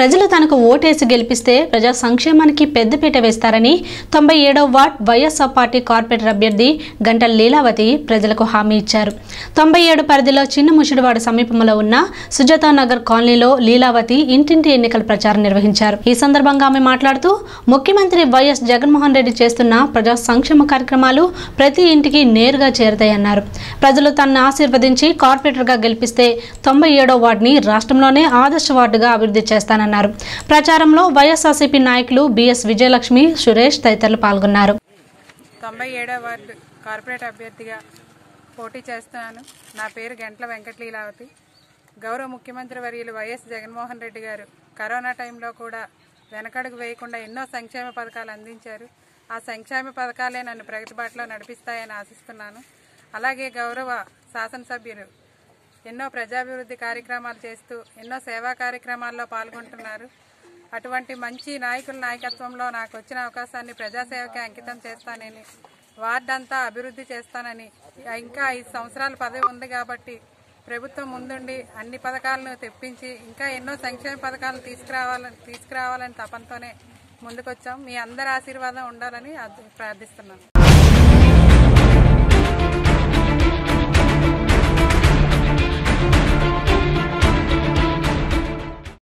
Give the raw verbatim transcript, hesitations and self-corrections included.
ప్రజలు తనకు ఓటేసి గెలిపిస్తే ప్రజా సంక్షేమానికి పెద్దపీట వేస్తారని తొంభై ఏడవ వార్డ్ వైఎస్ఆర్ పార్టీ కార్పొరేటర్ అభ్యర్థి గంటల లీలావతి ప్రజలకు హామీ ఇచ్చారు. తొంభై ఏడు పరిధిలో చిన్న ముషిడివాడ సమీపంలో ఉన్న సుజాతా నగర్ కాలనీలో లీలావతి ఇంటింటి ఎన్నికల ప్రచారం నిర్వహించారు. ఈ సందర్భంగా ఆమె మాట్లాడుతూ ముఖ్యమంత్రి వైఎస్ జగన్మోహన్ రెడ్డి చేస్తున్న ప్రజా సంక్షేమ కార్యక్రమాలు ప్రతి ఇంటికి నేరుగా చేరుతాయన్నారు. ప్రజలు తనను ఆశీర్వదించి కార్పొరేటర్గా గెలిపిస్తే తొంభై ఏడవ వార్డుని రాష్ట్రంలోనే ఆదర్శ వార్డుగా అభివృద్ధి చేస్తానన్నారు. ప్రచారంలో వైఎస్ఆర్సీపీ నాయకులు బిఎస్ విజయలక్ష్మి, సురేష్ తదితరులు పాల్గొన్నారు. తొంభై ఏడవ వార్డు కార్పొరేట్ అభ్యర్థిగా పోటీ చేస్తున్నాను. నా పేరు గంటల వెంకట లీలావతి. గౌరవ ముఖ్యమంత్రి వర్యులు వైఎస్ జగన్మోహన్ రెడ్డి గారు కరోనా టైంలో కూడా వెనకడుగు వేయకుండా ఎన్నో సంక్షేమ పథకాలు అందించారు. ఆ సంక్షేమ పథకాలే నన్ను ప్రగతి బాటలో నడిపిస్తాయని ఆశిస్తున్నాను. అలాగే గౌరవ శాసనసభ్యులు ఎన్నో ప్రజాభివృద్ధి కార్యక్రమాలు చేస్తూ ఎన్నో సేవా కార్యక్రమాల్లో పాల్గొంటున్నారు. అటువంటి మంచి నాయకుల నాయకత్వంలో నాకు వచ్చిన అవకాశాన్ని ప్రజాసేవకి అంకితం చేస్తానని, వార్డంతా అభివృద్ధి చేస్తానని, ఇంకా ఐదు సంవత్సరాల పదవి ఉంది కాబట్టి ప్రభుత్వం ముందుండి అన్ని పథకాలను తెప్పించి ఇంకా ఎన్నో సంక్షేమ పథకాలను తీసుకురావాలని తీసుకురావాలని తపంతోనే ముందుకొచ్చాం. మీ అందరి ఆశీర్వాదం ఉండాలని ప్రార్థిస్తున్నాను.